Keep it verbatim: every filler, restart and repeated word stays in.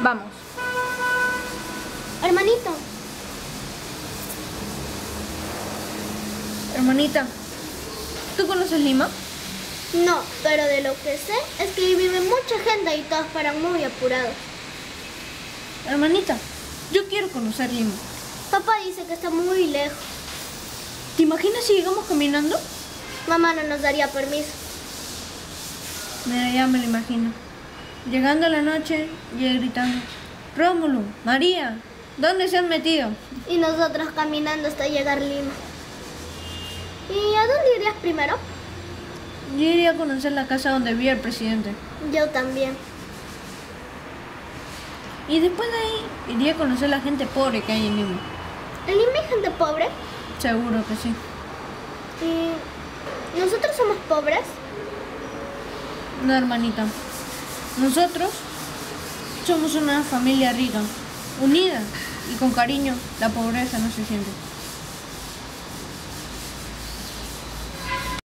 Vamos. Hermanito. Hermanita, ¿tú conoces Lima? No, pero de lo que sé es que ahí vive mucha gente y todos paran muy apurados. Hermanita, yo quiero conocer Lima. Papá dice que está muy lejos. ¿Te imaginas si llegamos caminando? Mamá no nos daría permiso. Mira, ya me lo imagino. Llegando a la noche y él gritando: Rómulo, María, ¿dónde se han metido? Y nosotros caminando hasta llegar a Lima. ¿Y a dónde irías primero? Yo iría a conocer la casa donde vivía el presidente. Yo también. Y después de ahí iría a conocer la gente pobre que hay en Lima. ¿En Lima hay gente pobre? Seguro que sí. ¿Y nosotros somos pobres? No, hermanita. Nosotros somos una familia rica, unida y con cariño. La pobreza no se siente.